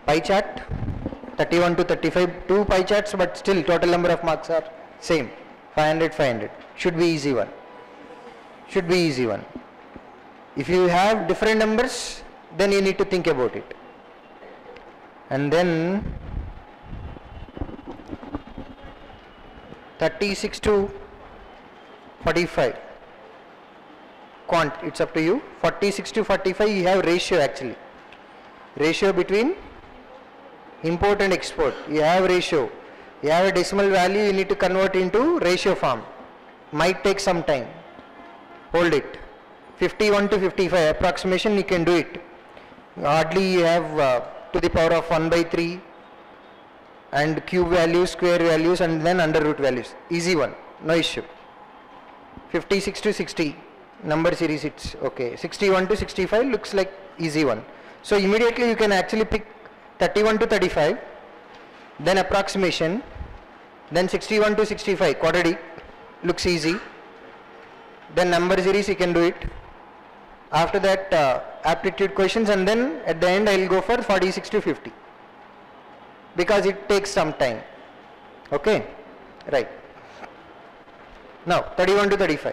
pie chart, 31 to 35, two pie charts, but still total number of marks are same, 500, 500. Should be easy one. Should be easy one. If you have different numbers, then you need to think about it. And then 36 to 45. Quant, it's up to you. 46 to 45, you have ratio actually. Ratio between import and export. You have ratio. You have a decimal value, you need to convert into ratio form. Might take some time. Hold it. 51 to 55 approximation, you can do it. Hardly you have to the power of 1 by 3 and cube values, square values, and then under root values. Easy one, no issue. 56 to 60 number series, it's okay. 61 to 65 looks like easy one. So immediately you can actually pick 31 to 35, then approximation, then 61 to 65 quadratic, looks easy. Then number series you can do it. After that aptitude questions, and then at the end I will go for 46 to 50 because it takes some time. Okay, right. Now 31 to 35.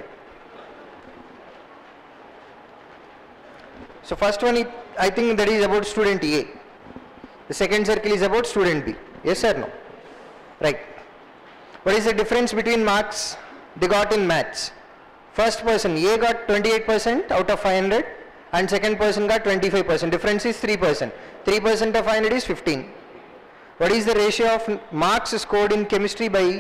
So first one, I think that is about student A. The second circle is about student B. Yes or no? Right. What is the difference between marks they got in maths? First person A got 28% out of 500 and second person got 25%. Difference is 3%. 3% of 500 is 15. What is the ratio of marks scored in chemistry by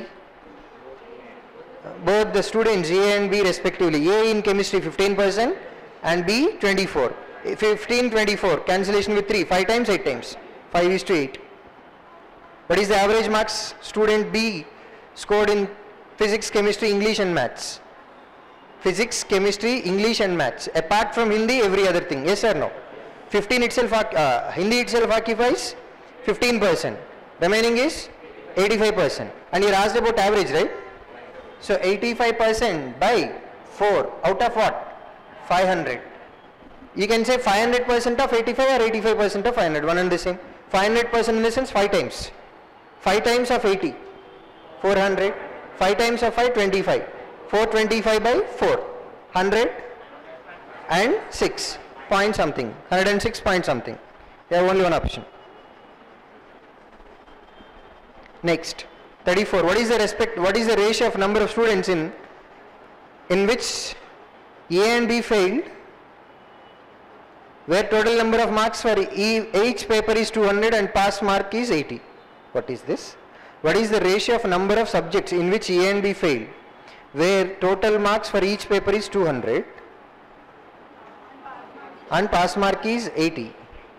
both the students A and B respectively? A in chemistry 15% and B 24. 15, 24, cancellation with 3, 5 times, 8 times. 5 is to 8. What is the average marks student B scored in physics, chemistry, English and maths? Physics, chemistry, English and maths. Apart from Hindi, every other thing. Yes or no? 15 itself, Hindi itself occupies 15%. Remaining is 85%. And you are asked about average, right? So 85% by 4 out of what? 500. You can say 500% of 85 or 85% of 500. One and the same. 500% in the sense 5 times. 5 times of 80. 400. 5 times of 5, 25. 425 by 4. 100 and 6 point something. 106 point something. You have only one option. Next. 34. What is the ratio of number of students in which A and B failed, where total number of marks for each paper is 200 and pass mark is 80. What is this? What is the ratio of number of subjects in which A and B failed, where total marks for each paper is 200 and pass mark is 80?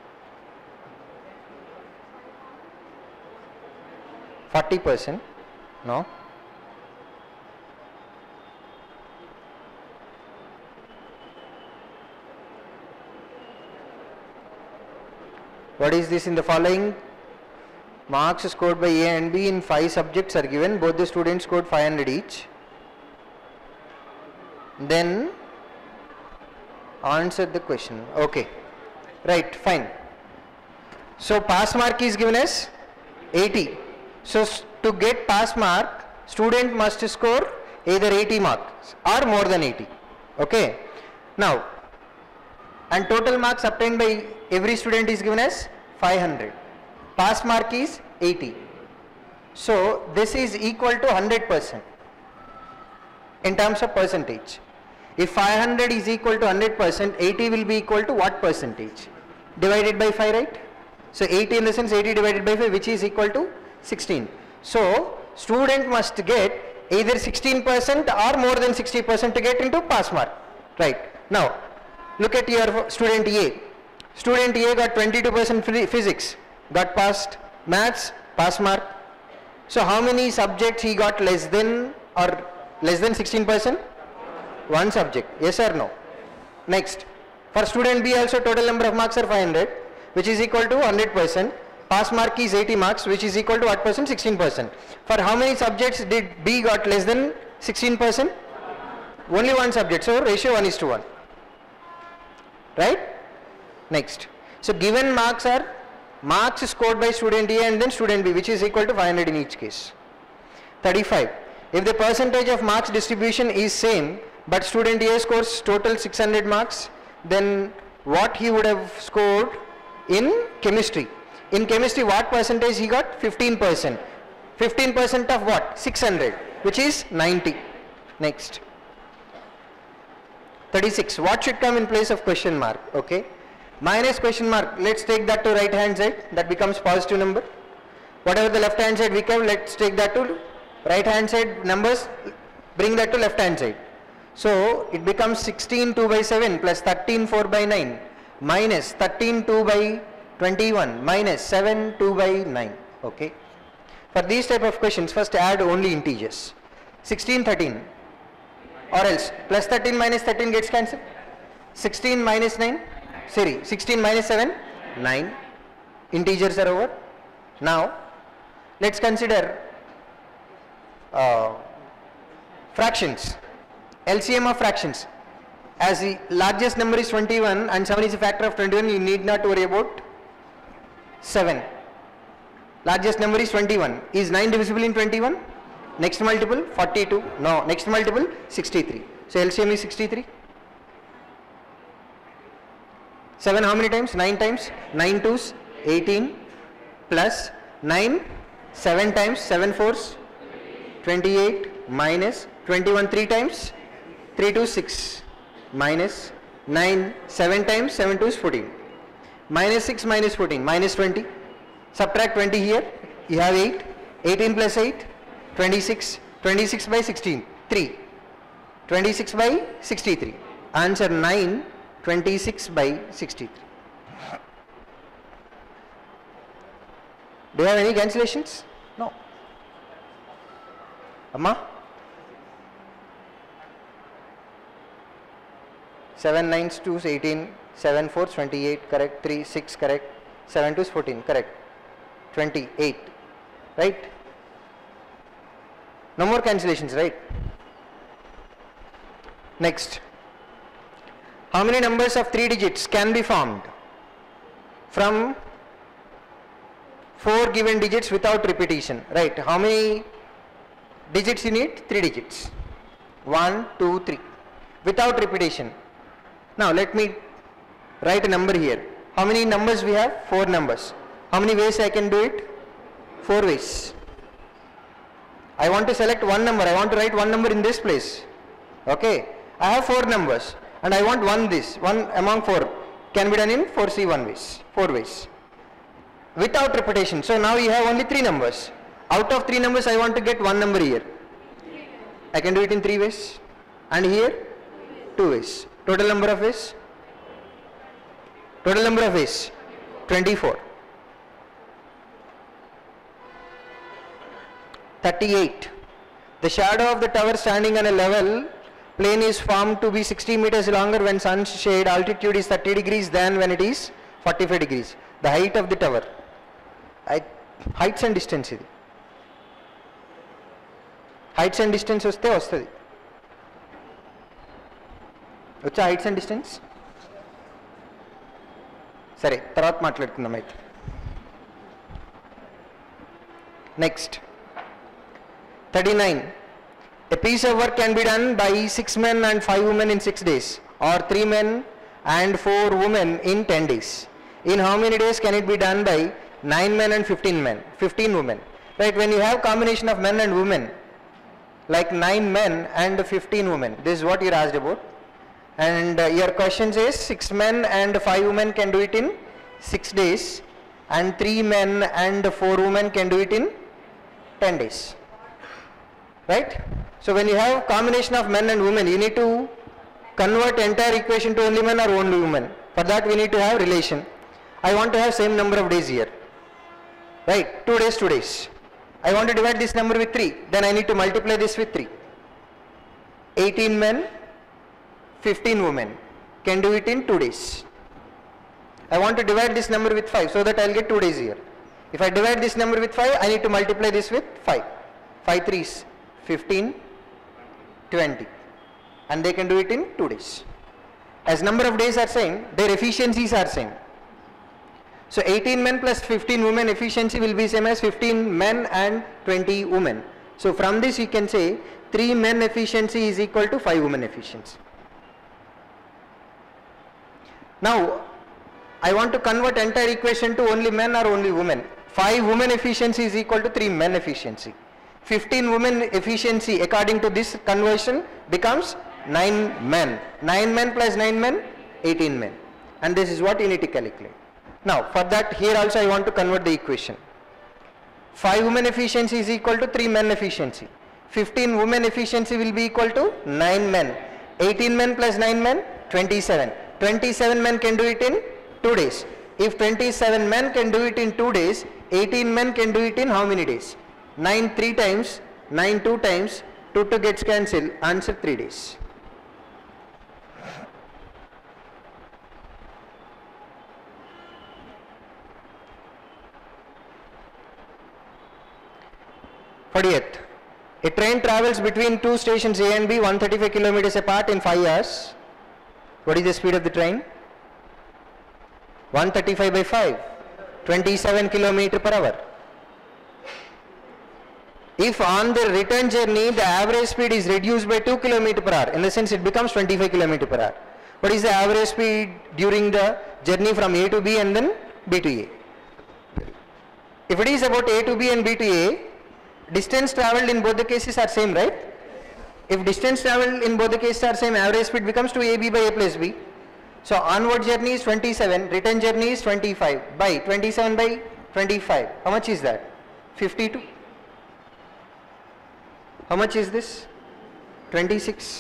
%? No. What is this in the following? Marks scored by A and B in 5 subjects are given. Both the students scored 500 each. Then answer the question. Okay. Right, fine. So pass mark is given as 80. So to get pass mark, student must score either 80 marks or more than 80. Okay. Now, and total marks obtained by every student is given as 500. Pass mark is 80. So this is equal to 100% in terms of percentage. If 500 is equal to 100%, 80 will be equal to what percentage? Divided by 5, right? So 80 in the sense 80 divided by 5, which is equal to 16. So student must get either 16% or more than 60% to get into pass mark. Right. Now look at your student A. Student A got 22% physics, got passed. Maths, pass mark. So how many subjects he got less than 16%? One subject. Yes or no? Next. For student B also total number of marks are 500, which is equal to 100%. Pass mark is 80 marks, which is equal to what percent? 16%. For how many subjects did B got less than 16%? Only one subject. So ratio 1:1. Right? Next. So given marks are marks scored by student A and then student B, which is equal to 500 in each case. 35. If the percentage of marks distribution is same, but student A scores total 600 marks, then what he would have scored in chemistry? In chemistry, what percentage he got? 15%. 15% of what? 600, which is 90. Next. 36. What should come in place of question mark? Okay. Minus question mark. Let's take that to right hand side. That becomes positive number. Whatever the left hand side we have, let's take that to right hand side numbers. Bring that to left hand side. So it becomes 16 2 by 7 plus 13 4 by 9 minus 13 2 by 21 minus 7 2 by 9. Okay. For these type of questions, first add only integers. 16 13. Or else plus 13 minus 13 gets cancelled. 16 minus 9. Sorry, 16 minus 7, 9. Integers are over. Now, let's consider fractions. LCM of fractions. As the largest number is 21 and 7 is a factor of 21, you need not worry about 7. Largest number is 21. Is 9 divisible in 21? Next multiple 42. No, next multiple 63. So LCM is 63. 7 how many times? 9 times. 9 2s 18 plus 9 7 times 7 4s 28 minus 21 3 times 3 2 6 minus 9 7 times 7 2s 14 minus 6 minus 14 minus 20. Subtract 20 here. You have 8. 18 plus 8 26. 26 by 16 3. 26 by 63. Answer 9. 26 by 63. Do you have any cancellations? No. Amma? 7 9s 2s 18, 7 4s 28, correct, 3 6 correct, 7 2s 14, correct, 28, right? No more cancellations, right? Next. How many numbers of 3 digits can be formed from 4 given digits without repetition? Right. How many digits you need? 3 digits. 1, 2, 3. Without repetition. Now let me write a number here. How many numbers we have? 4 numbers. How many ways I can do it? 4 ways. I want to select one number. I want to write one number in this place. Okay. I have 4 numbers. And I want one among 4 can be done in 4C1 ways, 4 ways, without repetition. So now you have only 3 numbers. Out of 3 numbers, I want to get one number here. I can do it in 3 ways, and here 2 ways. Total number of ways? Total number of ways 24. 38. The shadow of the tower standing on a level plane is formed to be 60 meters longer when sun's shade altitude is 30 degrees than when it is 45 degrees. The height of the tower. Heights and distance. Heights and distance vaste vastadi. Vacha heights and distance? Sare, tarvata maatladukundam aithe. Next. 39. A piece of work can be done by 6 men and 5 women in 6 days, or 3 men and 4 women in 10 days. In how many days can it be done by 9 men and 15 women? Right, when you have combination of men and women, like 9 men and 15 women, this is what you are asked about. And your question says 6 men and 5 women can do it in 6 days, and 3 men and 4 women can do it in 10 days. Right? So when you have combination of men and women, you need to convert entire equation to only men or only women. For that we need to have relation. I want to have same number of days here. Right? 2 days, 2 days. I want to divide this number with 3. Then I need to multiply this with 3. 18 men, 15 women can do it in 2 days. I want to divide this number with 5 so that I will get 2 days here. If I divide this number with 5, I need to multiply this with 5. 5 3s, 15, 20, and they can do it in 2 days. As number of days are same, their efficiencies are same. So 18 men plus 15 women efficiency will be same as 15 men and 20 women. So from this you can say 3 men efficiency is equal to 5 women efficiency. Now I want to convert entire equation to only men or only women. 5 women efficiency is equal to 3 men efficiency. 15 women efficiency according to this conversion becomes 9 men. 9 men plus 9 men, 18 men. And this is what you need to calculate. Now for that here also I want to convert the equation. 5 women efficiency is equal to 3 men efficiency. 15 women efficiency will be equal to 9 men. 18 men plus 9 men, 27. 27 men can do it in 2 days. If 27 men can do it in 2 days, 18 men can do it in how many days? 9 3 times, 9 2 times, 2 gets cancelled, answer 3 days. A train travels between 2 stations A and B 135 kilometers apart in 5 hours. What is the speed of the train? 135 by 5, 27 kilometers per hour. If on the return journey the average speed is reduced by 2 kilometers per hour, in the sense it becomes 25 kilometers per hour. What is the average speed during the journey from A to B and then B to A? If it is about A to B and B to A, distance travelled in both the cases are same, right? If distance travelled in both the cases are same, average speed becomes 2AB by A plus B. So onward journey is 27, return journey is 25 by 27 by 25. How much is that? 52. How much is this? 26.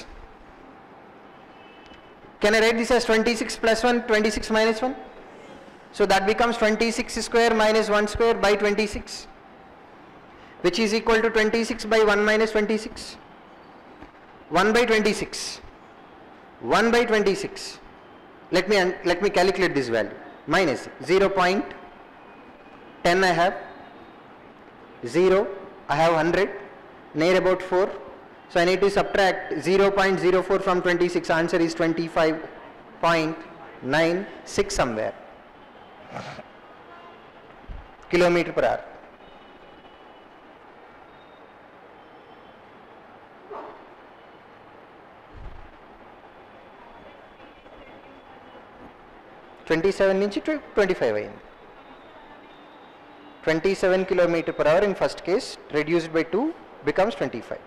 Can I write this as 26 plus 1, 26 minus 1? So that becomes 26 square minus 1 square by 26, which is equal to 26 by 1 minus 26. 1 by 26. 1 by 26. Let me calculate this value. Minus 0.10 I have, 0 I have 100, near about 4. So I need to subtract 0.04 from 26. Answer is 25.96 somewhere kilometer per hour. నుంచి 25 అయింది. 27 km per hour in first case, reduced by 2 becomes 25.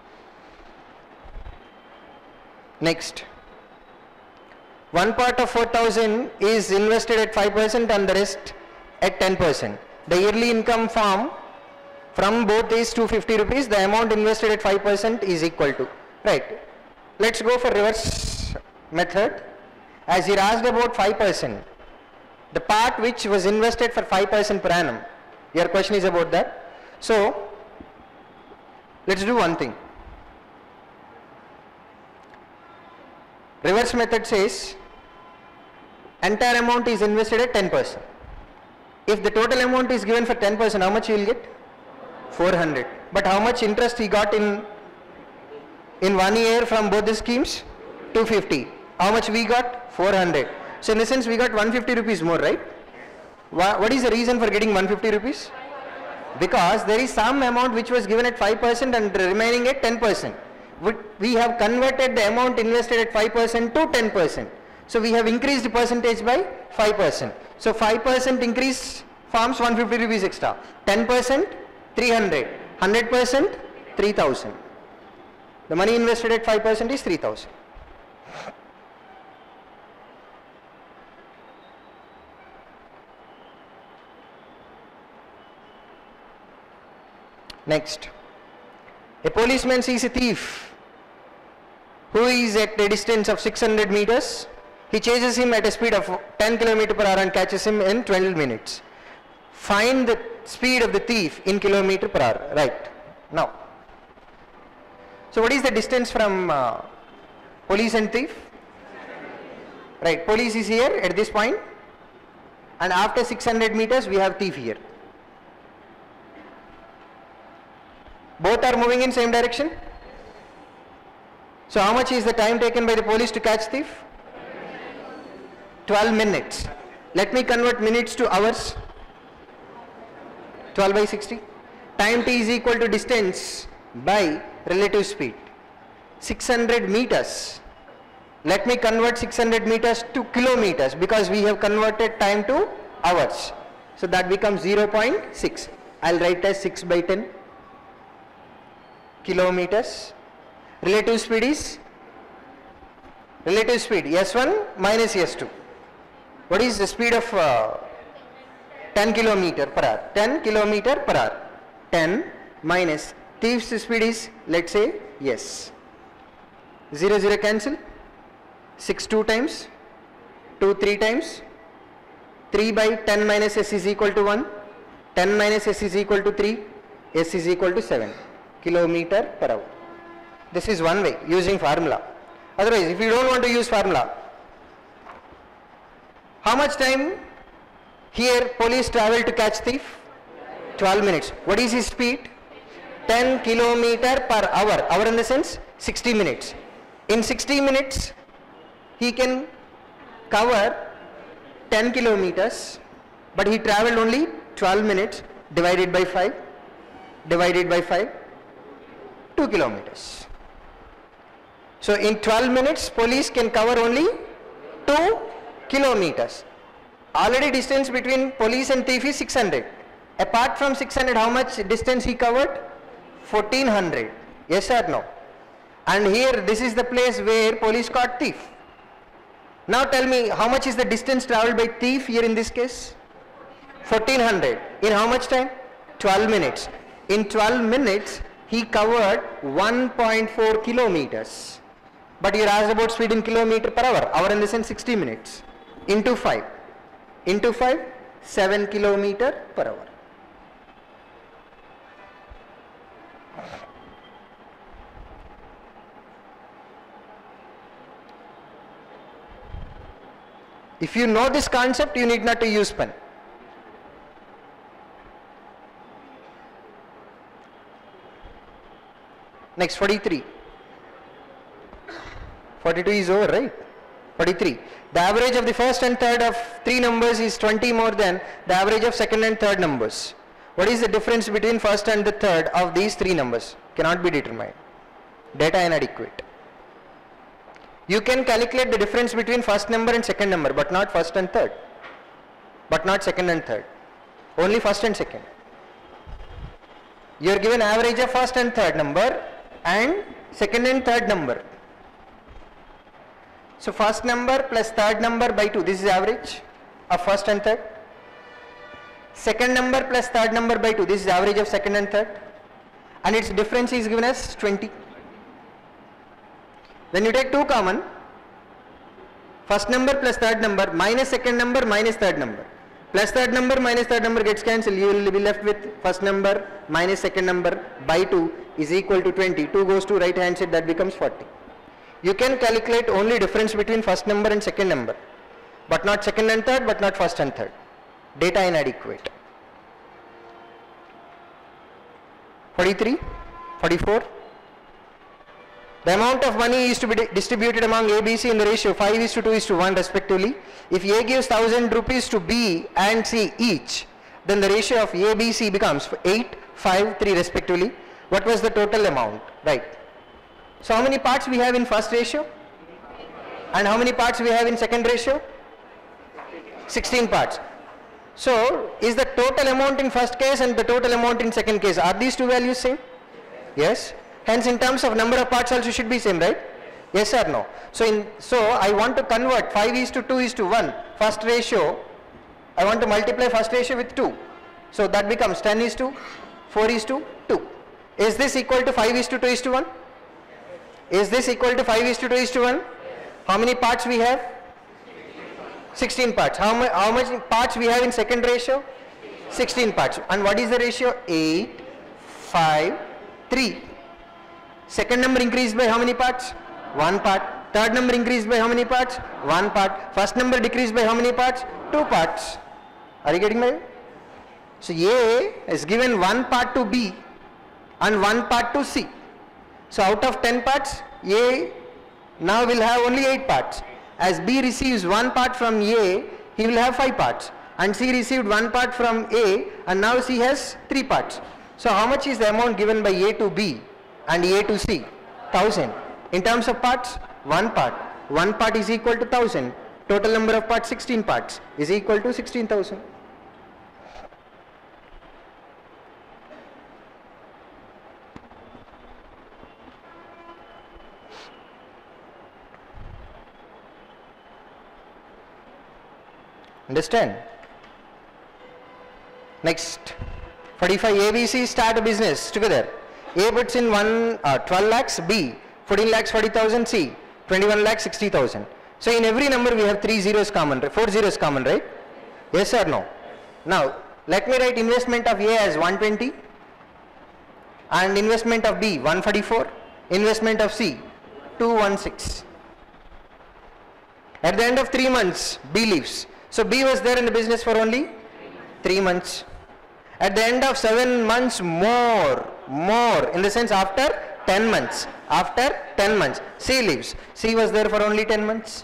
Next, one part of 4,000 is invested at 5% and the rest at 10%. The yearly income from both is 250 rupees. The amount invested at 5% is equal to, right? Let's go for reverse method. As he asked about 5%, the part which was invested for 5% per annum, your question is about that. So let's do one thing. Reverse method says entire amount is invested at 10%. If the total amount is given for 10%, how much you will get? 400. But how much interest he got in 1 year from both the schemes? 250. How much we got? 400. So in a sense we got 150 rupees more, right? What is the reason for getting 150 rupees? Because there is some amount which was given at 5% and remaining at 10%. We have converted the amount invested at 5% to 10%. So we have increased the percentage by 5%. So 5% increase forms 150 rupees extra. 10%, 300. 100%, 3,000. The money invested at 5% is 3,000. Next, a policeman sees a thief who is at a distance of 600 meters. He chases him at a speed of 10 km per hour and catches him in 12 minutes. Find the speed of the thief in kilometer per hour. Right. Now, so what is the distance from police and thief? Right. Police is here at this point, and after 600 meters we have thief here. Both are moving in same direction. So how much is the time taken by the police to catch thief? 12 minutes. Let me convert minutes to hours. 12 by 60. Time t is equal to distance by relative speed. 600 meters. Let me convert 600 meters to kilometers because we have converted time to hours. So that becomes 0.6. I'll write as 6 by 10 kilometers. Relative speed is S1 minus S2. What is the speed of 10 kilometer per hour? 10 kilometer per hour. 10 minus thief's speed is, let's say, S. 0 0 cancel. 6 2 times, 2 3 times, 3 by 10 minus S is equal to 1, 10 minus S is equal to 3, S is equal to 7 kilometer per hour. This is one way using formula. Otherwise, if you don't want to use formula, how much time here police travel to catch thief? 12 minutes. What is his speed? 10 kilometer per hour. Hour in the sense 60 minutes. In 60 minutes, he can cover 10 kilometers, but he traveled only 12 minutes divided by 5, 2 kilometers. So in 12 minutes, police can cover only 2 kilometers. Already distance between police and thief is 600. Apart from 600, how much distance he covered? 1400. Yes or no? And here, this is the place where police caught thief. Now tell me, how much is the distance traveled by thief here in this case? 1400. In how much time? 12 minutes. In 12 minutes, he covered 1.4 kilometers. But you are asked about speed in kilometer per hour. Hour in the sense 60 minutes. Into 5. Into 5, 7 kilometer per hour. If you know this concept, you need not to use pen. Next, 43. 42 is over, right? 43. The average of the first and third of three numbers is 20 more than the average of second and third numbers. What is the difference between first and the third of these three numbers? Cannot be determined. Data inadequate. You can calculate the difference between first number and second number, but not first and third. But not second and third. Only first and second. You are given average of first and third number and second and third number. So first number plus third number by 2. This is average of first and third. Second number plus third number by 2. This is average of second and third. And its difference is given as 20. When you take 2 common, first number plus third number minus second number minus third number. Plus third number minus third number gets cancelled. You will be left with first number minus second number by 2 is equal to 20. 2 goes to right hand side, that becomes 40. You can calculate only difference between first number and second number, but not second and third, but not first and third. Data inadequate. 43, 44. The amount of money is to be distributed among A, B, C in the ratio 5:2:1 respectively. If A gives 1000 rupees to B and C each, then the ratio of A, B, C becomes 8, 5, 3 respectively. What was the total amount? Right. So how many parts we have in first ratio? And how many parts we have in second ratio? 16 parts. So is the total amount in first case and the total amount in second case, are these two values same? Yes. Hence in terms of number of parts also should be same, right? Yes or no? So I want to convert 5:2:1 first ratio. I want to multiply first ratio with 2. So that becomes 10:4:2. Is this equal to 5:2:1? Is this equal to 5:2:1? How many parts we have? 16 parts. How much parts we have in second ratio? 16 parts. And what is the ratio? 8, 5, 3. Second number increased by how many parts? 1 part. Third number increased by how many parts? 1 part. First number decreased by how many parts? 2 parts. Are you getting my? So A is given 1 part to B and 1 part to C. So out of 10 parts, A now will have only 8 parts. As B receives 1 part from A, he will have 5 parts. And C received 1 part from A, and now C has 3 parts. So how much is the amount given by A to B and A to C? 1000. In terms of parts, 1 part. 1 part is equal to 1000. Total number of parts, 16 parts, is equal to 16,000. Understand? Next, 45 ABC start a business together. A puts in 12 lakhs, B 14 lakhs 40,000, C 21 lakhs 60,000. So in every number we have 3 zeros common, 4 zeros common, right? Yes or no? Now let me write investment of A as 120 and investment of B 144, investment of C 216. At the end of 3 months B leaves. So B was there in the business for only 3 months. At the end of 7 months more, in the sense after 10 months, C leaves. C was there for only 10 months.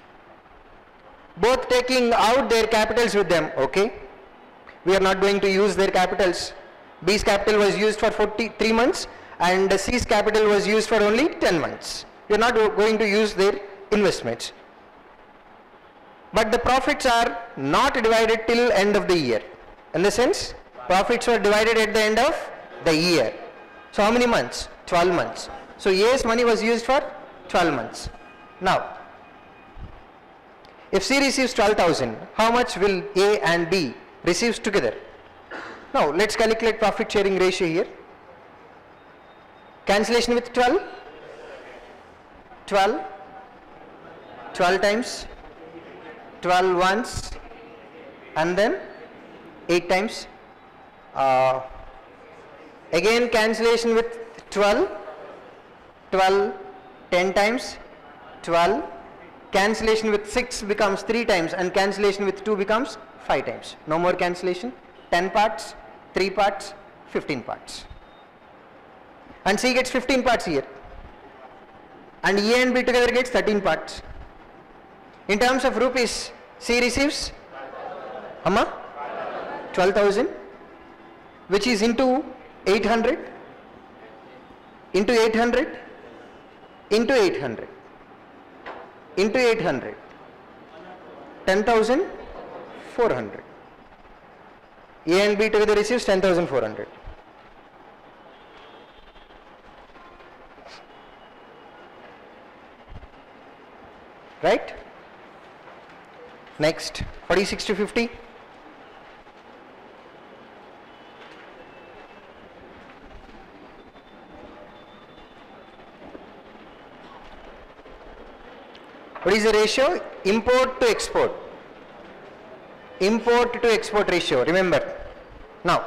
Both taking out their capitals with them, okay? We are not going to use their capitals. B's capital was used for 3 months and C's capital was used for only 10 months. We are not going to use their investments. But the profits are not divided till end of the year. In the sense, profits were divided at the end of the year. So how many months? 12 months. So A's money was used for 12 months. Now, if C receives 12,000, how much will A and B receive together? Now, let's calculate profit sharing ratio here. Cancellation with 12. 12 times, 12 once, and then 8 times. Again cancellation with 12, 10 times, 12, cancellation with 6 becomes 3 times and cancellation with 2 becomes 5 times. No more cancellation. 10 parts, 3 parts, 15 parts. And C gets 15 parts here. And A and B together gets 13 parts. In terms of rupees, C receives 12,000, which is into 800, into 800, into 800, into 800, 10,400. A and B together receives 10,400. Right? Next, 46 to 50. What is the ratio? Import to export. Import to export ratio, remember. Now,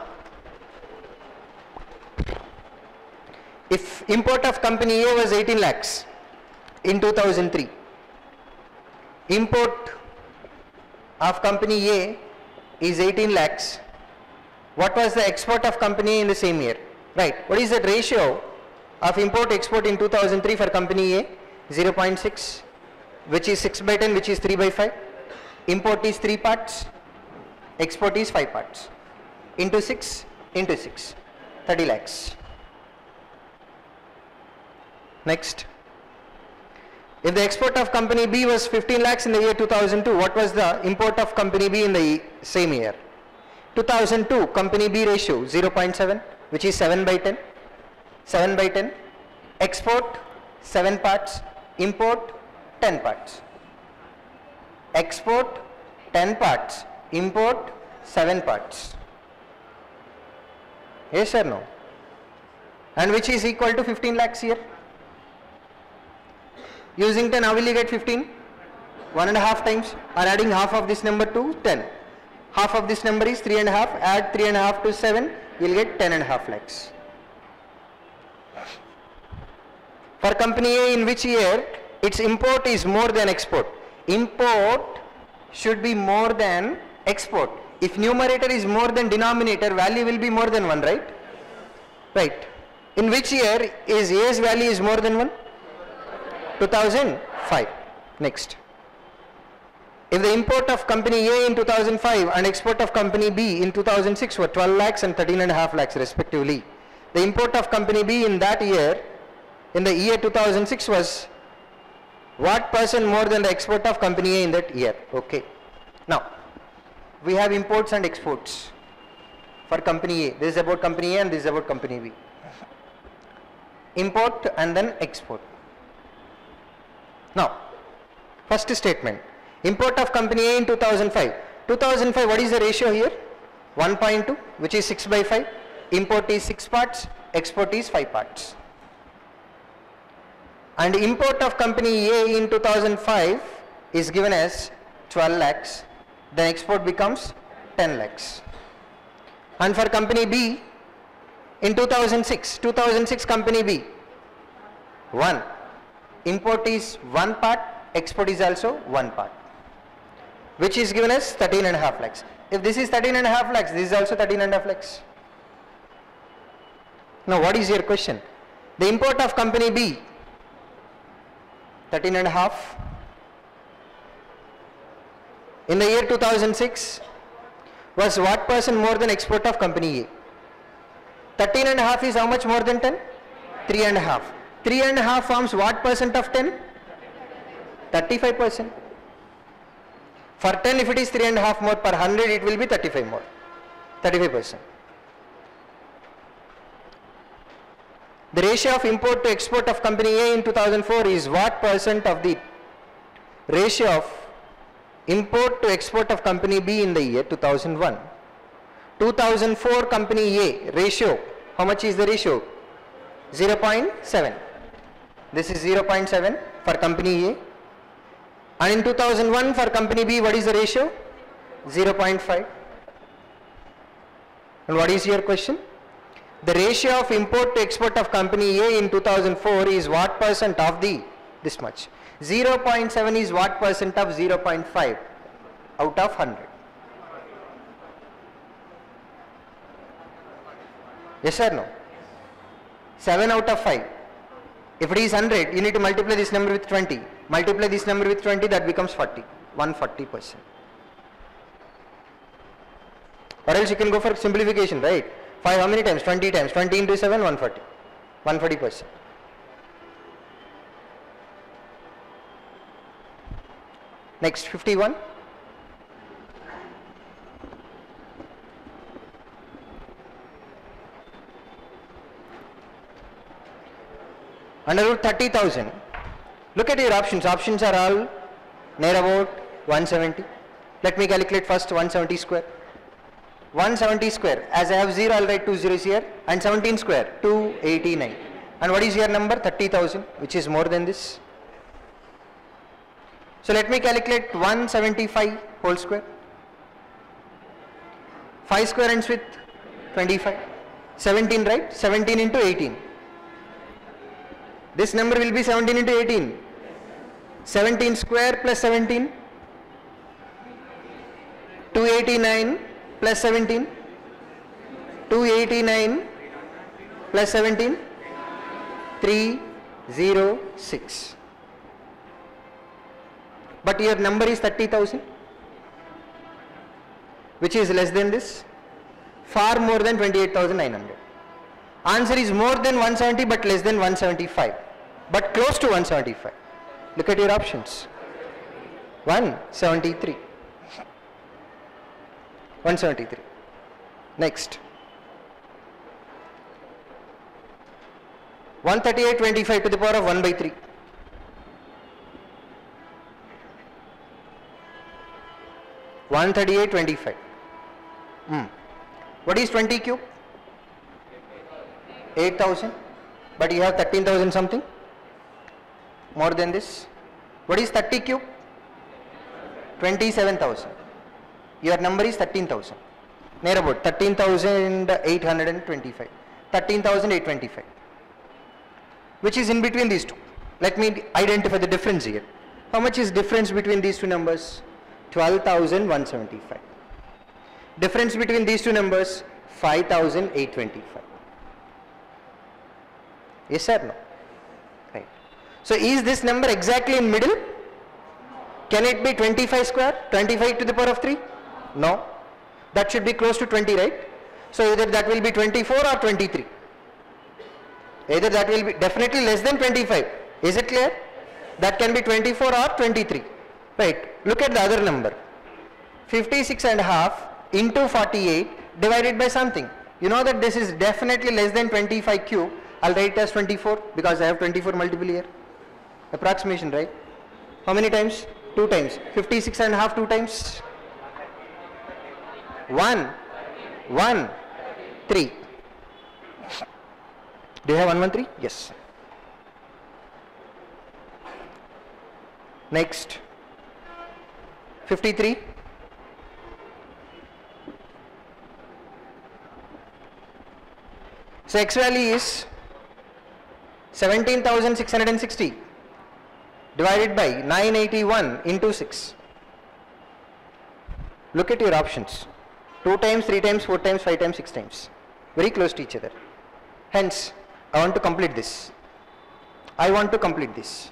if import of company A was 18 lakhs in 2003, import of company A is 18 lakhs, what was the export of company A in the same year? Right, what is the ratio of import export in 2003 for company A? 0.6, which is 6 by 10, which is 3 by 5. Import is 3 parts, export is 5 parts. Into 6, 30 lakhs. Next, if the export of company B was 15 lakhs in the year 2002, what was the import of company B in the same year? 2002, company B ratio 0.7, which is 7 by 10. 7 by 10. Export 7 parts, import 10 parts. Export 10 parts, import 7 parts. Yes or no? And which is equal to 15 lakhs here? Using 10, how will you get 15? 1.5 times, or adding half of this number to 10. Half of this number is 3.5, add 3.5 to 7, you will get 10.5 lakhs. For company A, in which year its import is more than export? Import should be more than export. If numerator is more than denominator, value will be more than 1, right? Right. In which year is A's value is more than 1? 2005. Next. If the import of company A in 2005 and export of company B in 2006 were 12 lakhs and 13.5 lakhs respectively, the import of company B in that year, in the year 2006, was what percent more than the export of company A in that year? Okay. Now, we have imports and exports for company A. This is about company A and this is about company B. Import and then export. Now, first statement. Import of company A in 2005. 2005, what is the ratio here? 1.2, which is 6 by 5. Import is 6 parts, export is 5 parts. And import of company A in 2005 is given as 12 lakhs. Then export becomes 10 lakhs. And for company B in 2006 company B, 1. Import is 1 part, export is also 1 part, which is given as 13.5 lakhs. If this is 13.5 lakhs, this is also 13.5 lakhs. Now what is your question? The import of company B, 13.5. In the year 2006 was what percent more than export of company A? 13.5 is how much more than 10? 3.5. 3.5 forms what percent of 10? 35%. For 10, if it is 3.5 more per 100, it will be 35 more. 35%. The ratio of import to export of company A in 2004 is what percent of the ratio of import to export of company B in the year 2001. 2004 company A ratio, how much is the ratio? 0.7. This is 0.7 for company A. And in 2001 for company B, what is the ratio? 0.5. And what is your question? The ratio of import to export of company A in 2004 is what percent of the, this much. 0.7 is what percent of 0.5 out of 100. Yes or no? 7 out of 5. If it is 100, you need to multiply this number with 20. Multiply this number with 20, that becomes 40. 140%. Or else you can go for simplification, right? 5 how many times? 20 times. 20 into 7, 140. 140%. Next, 51. Under root 30,000. Look at your options. Options are all near about 170. Let me calculate first 170 square. 170 square. As I have 0, I will write 2 zeros here. And 17 square, 289. And what is your number? 30,000, which is more than this. So let me calculate 175 whole square. 5 square ends with 25. 17, right? 17 into 18. This number will be 17 into 18. 17 square plus 17. 289 plus 17. 289 plus 17. 306. But your number is 30,000, which is less than this, far more than 28,900. Answer is more than 170 but less than 175, but close to 175. Look at your options. 173. 173. Next. 138.25 to the power of 1 by 3. $138.25. What is 20 cube? 8,000. But you have 13,000 something. More than this. What is 30 cube? 27,000. Your number is 13,000. Near about 13,825. 13,825. Which is in between these two. Let me identify the difference here. How much is difference between these two numbers? 12,175. Difference between these two numbers, 5,825. Yes or no? Right. So is this number exactly in middle? Can it be 25 square? 25 to the power of 3? No. That should be close to 20, right? So either that will be 24 or 23. Either that will be definitely less than 25. Is it clear? That can be 24 or 23. Right. Look at the other number. 56 and a half into 48 divided by something. You know that this is definitely less than 25 cube. I'll write it as 24 because I have 24 multiple here. Approximation, right? How many times? 2 times. 56 and a half 2 times? 1, 1, 3. Do you have 113? Yes. Next. 53. So X value is 17,660 divided by 981 into 6. Look at your options. 2 times, 3 times, 4 times, 5 times, 6 times. Very close to each other. Hence, I want to complete this. I want to complete this.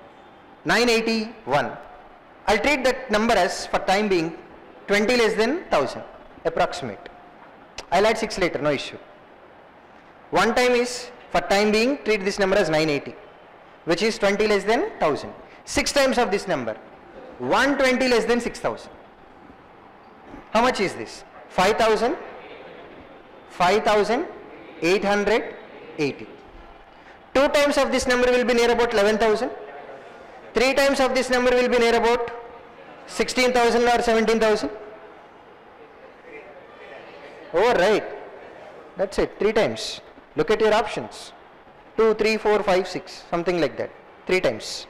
981. I'll treat that number as, for time being, 20 less than 1000. Approximate. I'll add 6 later, no issue. One time is, for time being, treat this number as 980, which is 20 less than 1000. 6 times of this number, 120 less than 6000. How much is this? 5,000, 5,880. 2 times of this number will be near about 11,000. 3 times of this number will be near about 16,000 or 17,000. Oh, right. That's it. 3 times. Look at your options. 2, 3, 4, 5, 6. Something like that. 3 times.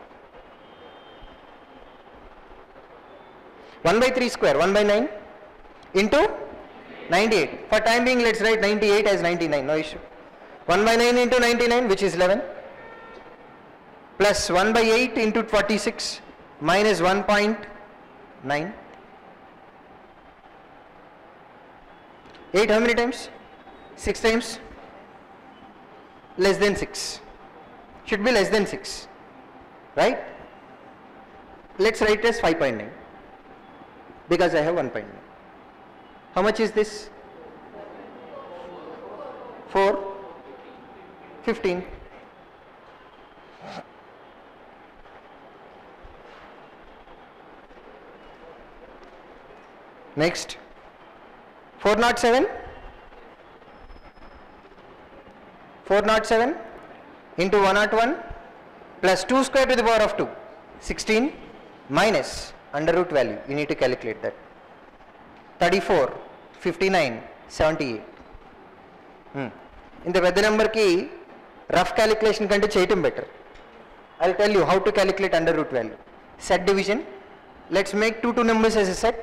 1 by 3 square. 1 by 9 into 98. For time being, let's write 98 as 99. No issue. 1 by 9 into 99, which is 11. Plus 1 by 8 into 46 minus 1.9. 8 how many times? 6 times? Less than 6. Should be less than 6. Right? Let's write it as 5.9. Because I have 1.9. How much is this? 4, 15. Next. 407. 407 into 101 plus 2 square to the power of 2. 16 minus under root value. You need to calculate that. 34, 59, 78. In the పెద్ద number ki rough calculation కంటే చేయటం better. I'll tell you how to calculate under root value. Set division. Let's make two numbers as a set.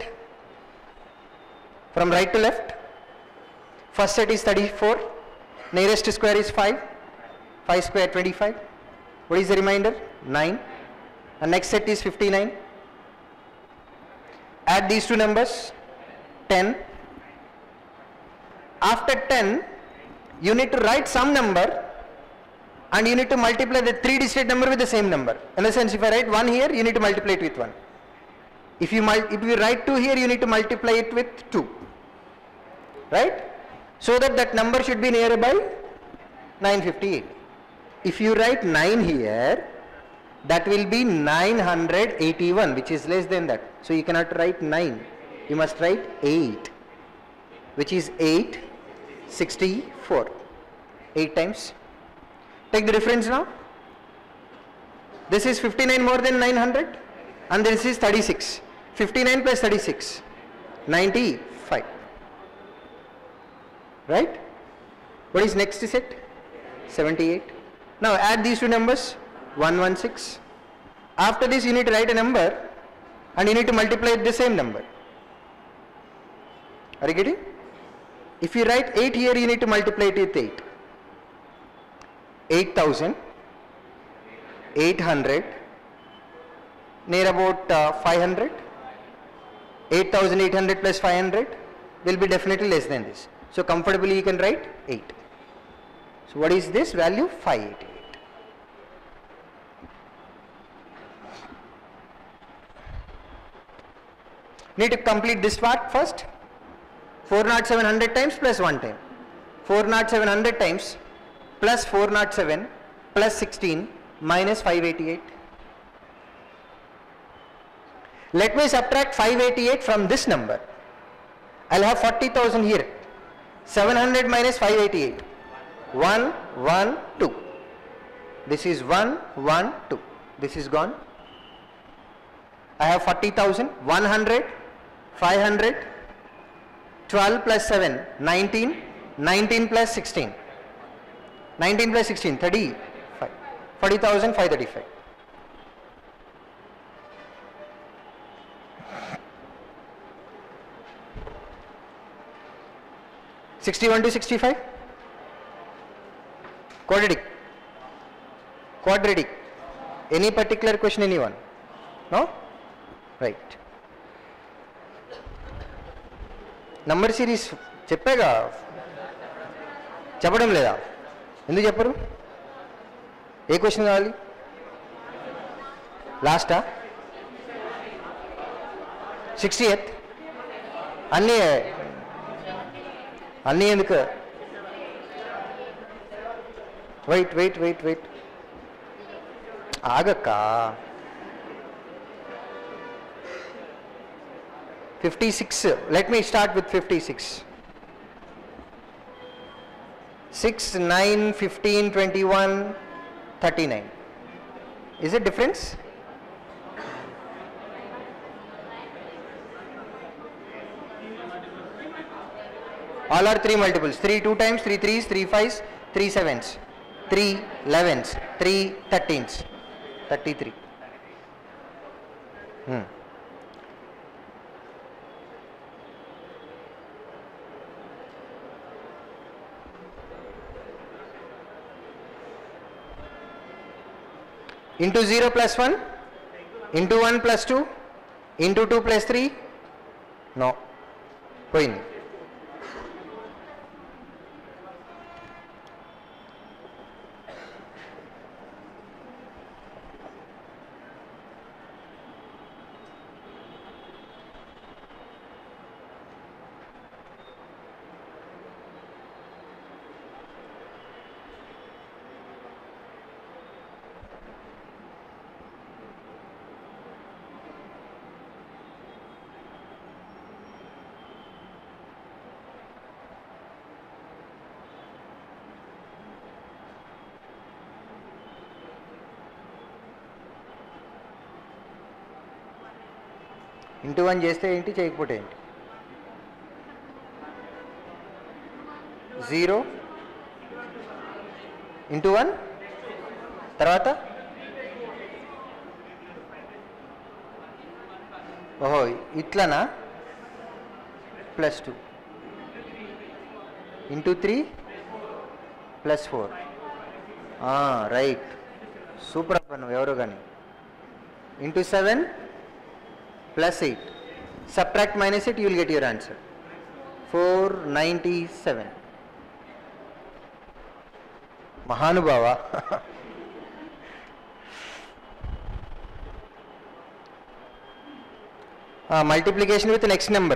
From right to left. First set is 34. Nearest square is 5. 5 square 25. What is the remainder? 9. And next set is 59. Add these two numbers. 10. After 10, you need to write some number and you need to multiply the 3-digit number with the same number. In the sense, if I write 1 here, you need to multiply it with 1. If you write 2 here, you need to multiply it with 2. Right? So that that number should be nearby 958. If you write 9 here, that will be 981, which is less than that. So you cannot write 9. You must write 8, which is 864. 8 times. Take the difference now. This is 59 more than 900 and this is 36. 59 plus 36, 95. Right? What is next set? 78. Now add these two numbers, 116. After this you need to write a number and you need to multiply the same number. Are you getting? If you write 8 here, you need to multiply it with 8. 8,800, near about 500. 8,800 plus 500 will be definitely less than this. So comfortably you can write 8. So what is this value? 588. Need to complete this part first. 407 100 times plus 1 time. 407 100 times plus 407 plus 16 minus 588. Let me subtract 588 from this number. I'll have 40,000 here. 700 minus 588. 1, 1, 2. This is 1, 1, 2. This is gone. I have 40,000. 100, 500, 12 plus 7, 19. 19 plus 16. 19 plus 16, 35. 40,535. (61 to 65) quadratic. Quadratic. Any particular question, anyone? No? Right. Number series చెప్పేగా చెప్పడం లేదా? ఎందుకు చెప్పరు? ఏ question కావాలి? లాస్టా? 60th అన్నీ ఎందుకు? Wait ఆగక్క. 56. Let me start with 56. 6, 9, 15, 21, 39. Is it difference? All are 3 multiples. 3 2 times, 3 3s, 3 5s, 3 7s, 3 11s, 3 13s, 33. Into 0 plus 1, into 1 plus 2, into 2 plus 3, no, పోయింది. Into 1 చేస్తే ఏంటి, చేయకపోతే ఏంటి? 0 ఇంటూ 1 తర్వాత ఓహో ఇట్లానా, +2 ఇంటూ 3 +4. రైట్, సూపర్ అప్ప నువ్వు ఎవరో కానీ. Into 7 plus 8. Subtract minus it, you will get your answer. 497. Mahanubhava. Multiplication with the next number.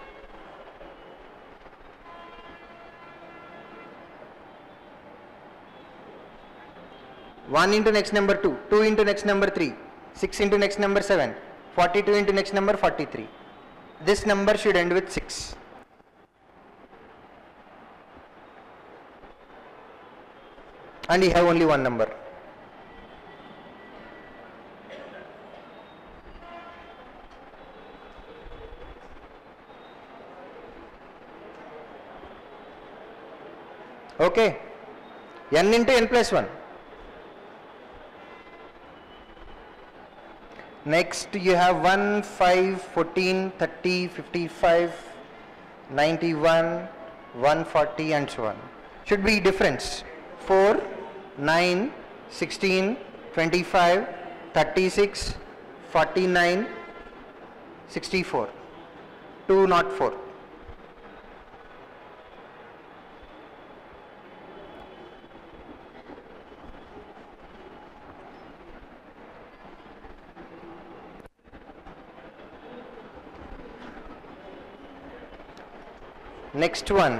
One into next number 2, 2 into next number 3, 6 into next number 7, 42 into next number 43. This number should end with 6. And you have only one number. Okay. N into n plus 1. Next you have 1, 5, 14, 30, 55, 91, 140 and so on. Should be difference. 4, 9, 16, 25, 36, 49, 64. 204. Next one.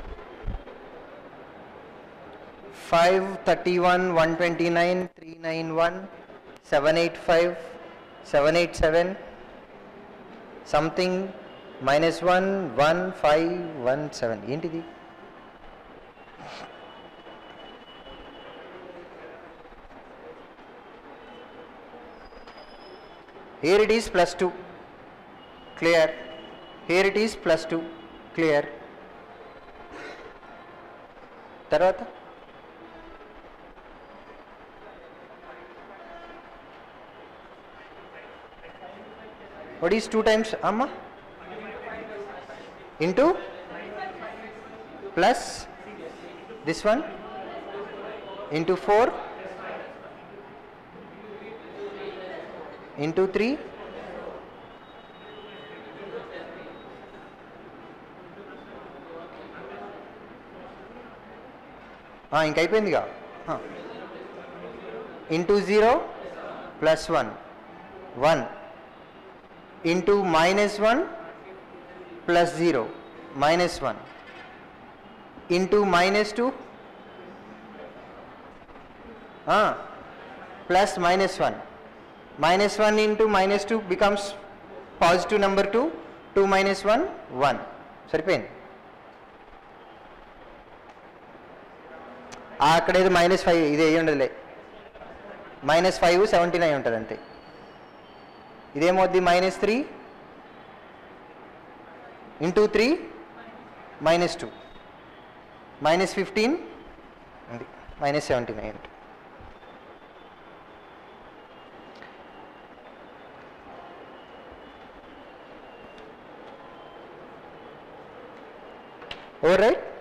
531, 129, 391, 785, 787, something, minus 1, 1, 5, 1, 7. ఏంటిది? Here it is plus 2. Clear. Here it is plus 2. Clear. తర్వాత what is 2 times amma into plus this one into 4 into 3 ఇంక అయిపోయిందిగా into 0 plus 1 1 into minus 1 plus 0 minus 1 into minus 2 plus minus 1 minus 1 into minus 2 becomes positive number 2 2 minus 1 1 సరిపోయింది అక్కడ ఏదో -5 ఇది అయ్యి ఉండదులే -5 79 ఉంటుంది అంతే ఇదేమవుద్ది -3 into 3 -2 -15 ఉంది -79 all right.